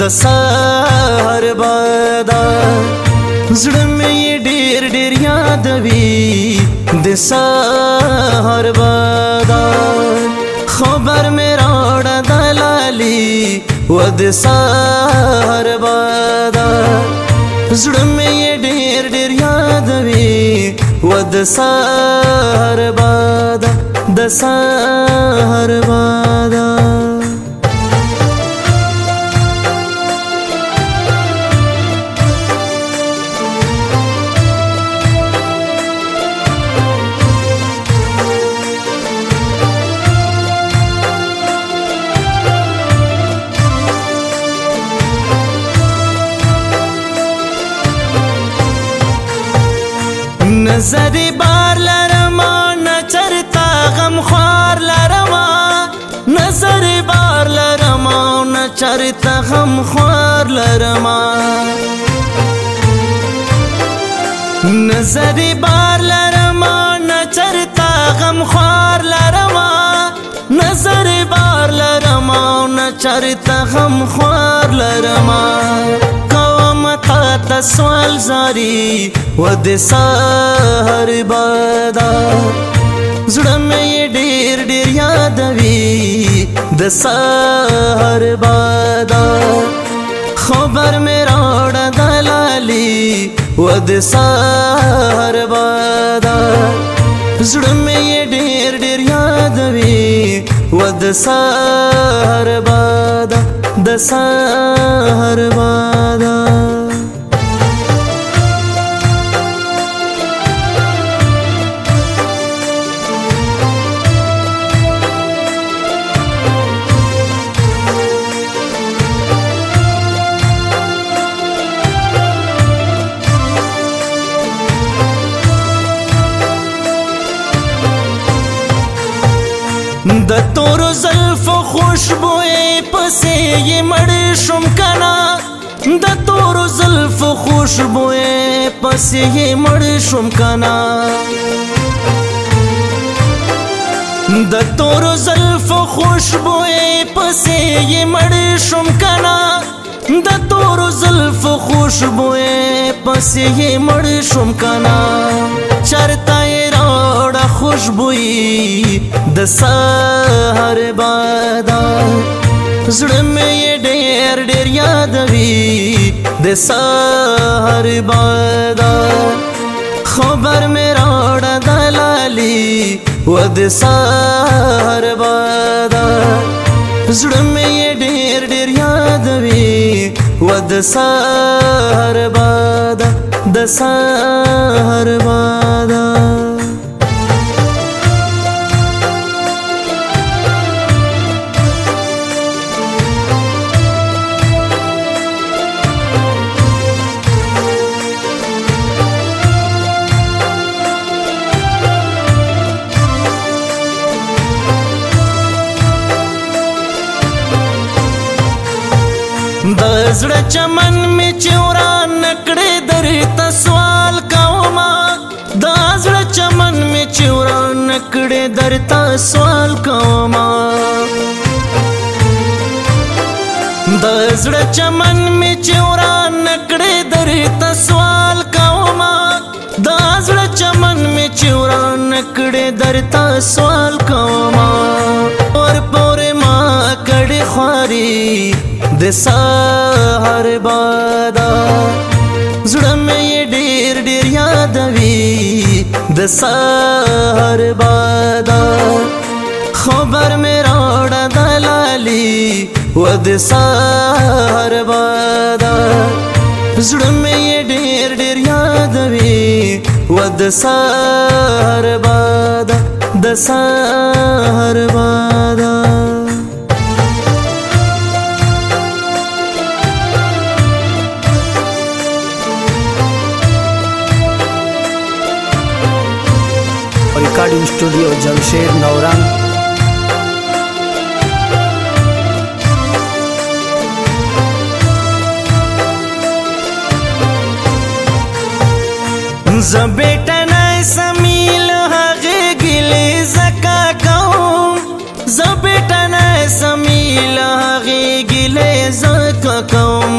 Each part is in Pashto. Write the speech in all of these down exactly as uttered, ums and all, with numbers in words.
د سحر بادا زړه مې ډېر ډېر یادوي د سحر بادا خبر مې راوړه د لالي و د سحر بادا زړه مې ډېر ډېر یادوي و د سحر بادا د سحر بادا نظری بار لرما نچرتا غم خوار لرما نظری بار لرما نچرتا غم خوار لرما نظری بار لرما نچرتا غم خوار لرما نظری بار لرما نچرتا غم خوار لرما تا سوال زاری و د سحر بادا زړه مې ډېر ډېر یادوي د سحر بادا خبر مې راوړه د لالي و د سحر بادا زړه مې ډېر ډېر یادوي و د سحر بادا د سحر بادا د تور زلف خوشبوئی پسې یې مړ شم کنا د تور زلف خوشبوئی پسې یې مړ شم کنا د تور زلف خوشبوئی پسې یې مړ شم کنا د تور زلف خوشبوئی پسې یې مړ شم کنا چرته راوړه خوشبوئی د سحر بادا زړه مې ډېر ډېر یادوي د سحر بادا خبر مې راوړه د لالي و د سحر بادا زړه مې ډېر ډېر یادوي و د سحر بادا د سحر بادا د زړه چمن می چوران نکړې درته سوال کوما د زړه چمن می چوران نکړې درته سوال کوما د زړه چمن می چوران نکړې درته سوال کوما د زړه چمن می چوران نکړې درته سوال کوما اور پورې ما کړې خواري د سحر بادا زړه مې ډېر ډېر یادوي د سحر بادا خبر مې راوړه د لالي و د سحر بادا زړه مې ډېر ډېر یادوي و د سحر بادا د سحر بادا recording studio Jamshed नौरंग। زبیٹن سمیل هغه گلی زکا کوم زبیٹن سمیل هغه گلی زکا کوم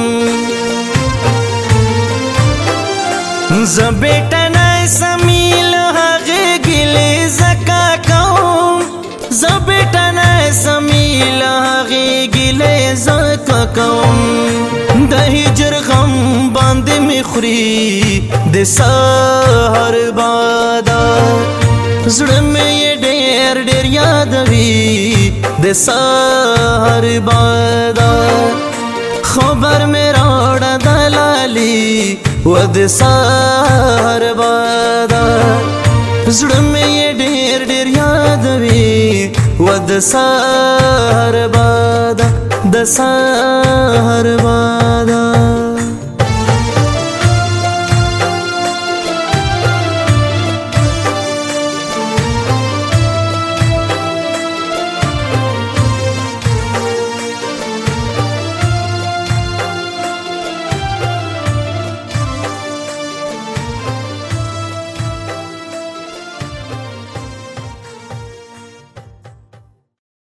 ز بیٹه نسمیل هغه ګلې زکا کوم ز بیٹه نسمیل هغه ګلې زکا کوم د هجر غم باندې می خوري د سحر بادا زړه مې ډېر ډېر یادوي د سحر بادا خبر مې راوړه د لالي و د سحر بادا زړه مې ډېر ډېر یادوي و د سحر بادا د سحر بادا